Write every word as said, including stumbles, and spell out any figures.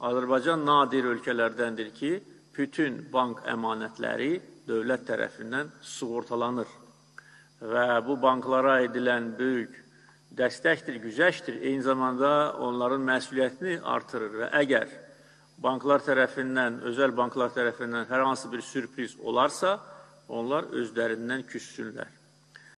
Azərbaycan nadir ölkələrdəndir ki, bütün bank əmanətləri dövlət tərəfindən sığortalanır və bu banklara edilən böyük dəstəkdir, güzəştdir, eyni zamanda onların məsuliyyətini artırır və əgər banklar tərəfindən, özəl banklar tərəfindən hər hansı bir sürpriz olarsa, onlar özlərindən küssünlər.